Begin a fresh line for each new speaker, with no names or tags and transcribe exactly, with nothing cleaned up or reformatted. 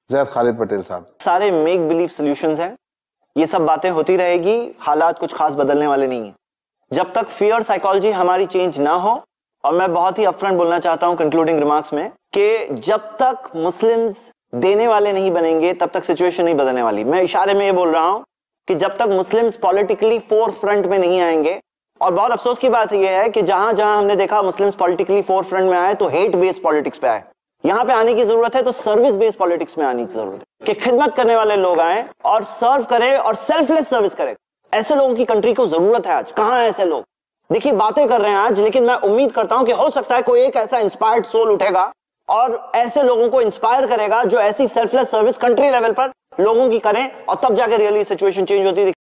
ज़ैद खालिद पटेल साहब।
सारे make believe solutions हैं, ये सब बातें होती रहेगी, हालात कुछ खास बदलने वाले नहीं है जब तक फियर साइकोलॉजी हमारी चेंज ना हो। और मैं बहुत ही अपफ्रंट बोलना चाहता हूं कंक्लूडिंग रिमार्क्स में कि जब तक मुस्लिम्स देने वाले नहीं बनेंगे तब तक सिचुएशन नहीं बदलने वाली। मैं इशारे में ये बोल रहा हूं कि जब तक मुस्लिम्स पॉलिटिकली फोर फ्रंट में नहीं आएंगे, और बहुत अफसोस की बात यह है कि जहां जहां हमने देखा मुस्लिम्स पॉलिटिकली फोर फ्रंट में आए तो हेट बेस्ड पॉलिटिक्स पे आए। यहां पे आने की जरूरत है तो सर्विस बेस्ड पॉलिटिक्स में आने की जरूरत है कि खिदमत करने वाले लोग आए और सर्व करें और सेल्फलेस सर्विस करें। ऐसे लोगों की कंट्री को जरूरत है। आज कहां है ऐसे लोग? देखिए बातें कर रहे हैं आज, लेकिन मैं उम्मीद करता हूं कि हो सकता है कोई एक ऐसा इंस्पायर्ड सोल उठेगा और ऐसे लोगों को इंस्पायर करेगा जो ऐसी सेल्फलेस सर्विस कंट्री लेवल पर लोगों की करें, और तब जाके रियली सिचुएशन चेंज होती है।